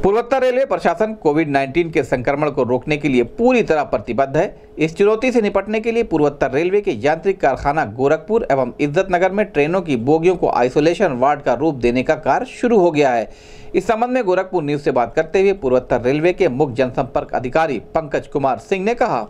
पूर्वोत्तर रेलवे प्रशासन कोविड-19 के संक्रमण को रोकने के लिए पूरी तरह प्रतिबद्ध है। इस चुनौती से निपटने के लिए पूर्वोत्तर रेलवे के यांत्रिक कारखाना गोरखपुर एवं इज्जतनगर में ट्रेनों की बोगियों को आइसोलेशन वार्ड का रूप देने का कार्य शुरू हो गया है। इस संबंध में गोरखपुर न्यूज से बात करते हुए पूर्वोत्तर रेलवे के मुख्य जनसंपर्क अधिकारी पंकज कुमार सिंह ने कहा,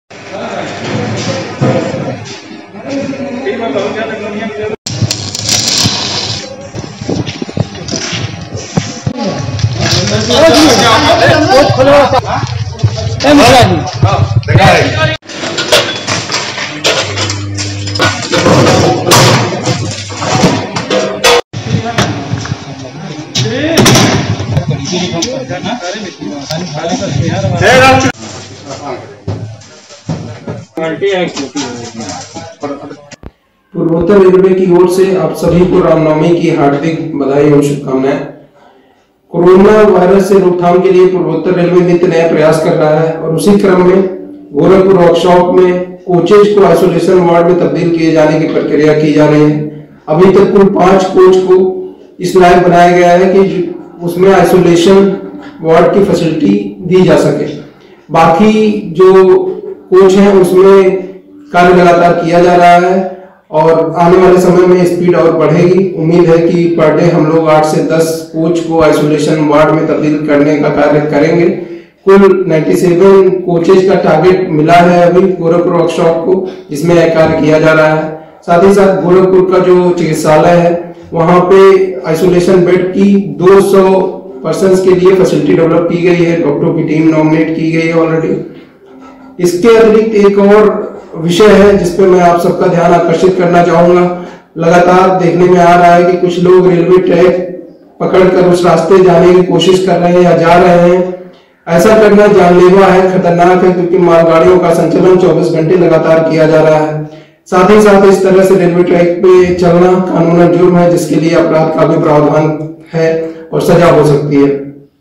पूर्वोत्तर रेलवे की ओर से आप सभी को रामनवमी की हार्दिक बधाई और शुभकामनाएं। कोरोना वायरस से रोकथाम के लिए पूर्वोत्तर रेलवे नित्य नया प्रयास कर रहा है और उसी क्रम में गोरखपुर वर्कशॉप में कोचेज को आइसोलेशन वार्ड में तब्दील किए जाने की प्रक्रिया की जा रही है। अभी तक कुल 5 कोच को इस लायक बनाया गया है कि उसमें आइसोलेशन वार्ड की फैसिलिटी दी जा सके। बाकी जो कोच हैं उसमें कार्य लगातार किया जा रहा है और आने वाले समय में स्पीड और बढ़ेगी। उम्मीद है कि पर डे हम लोग 8 से 10 कोच को आइसोलेशन वार्ड में तब्दील करने का कार्य करेंगे। कुल 97 कोचेज का टारगेट मिला है अभी गोरखपुर वर्कशॉप को, जिसमें यह कार्य किया जा रहा है। साथ ही साथ गोरखपुर का जो चिकित्सालय है वहां पे आइसोलेशन बेड की 200 पर्सन्स के लिए फैसिलिटी डेवलप की गई है। डॉक्टरों की टीम नॉमिनेट की गई है ऑलरेडी। इसके अतिरिक्त एक और विषय है जिस पे मैं आप सबका ध्यान आकर्षित करना चाहूंगा। लगातार देखने में आ रहा है कि कुछ लोग रेलवे ट्रैक पकड़कर उस रास्ते जाने की कोशिश कर रहे हैं या जा रहे हैं। ऐसा करना जानलेवा है, खतरनाक है, क्योंकि मालगाड़ियों का संचालन 24 घंटे लगातार किया जा रहा है। साथ ही साथ इस तरह से रेलवे ट्रैक पे चलना कानूनन जुर्म है, जिसके लिए अपराध का भी प्रावधान है और सजा हो सकती है।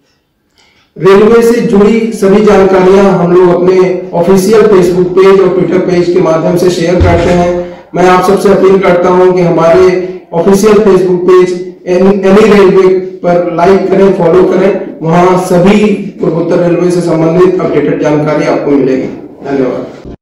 रेलवे से जुड़ी सभी जानकारियां हम लोग अपने ऑफिशियल फेसबुक पेज और ट्विटर पेज के माध्यम से शेयर करते हैं। मैं आप सबसे अपील करता हूं कि हमारे official Facebook page N E railway पर लाइक करें, फॉलो करें। वहां सभी पूर्वोत्तर रेलवे से संबंधित अपडेटेड जानकारी आपको मिलेगी। धन्यवाद।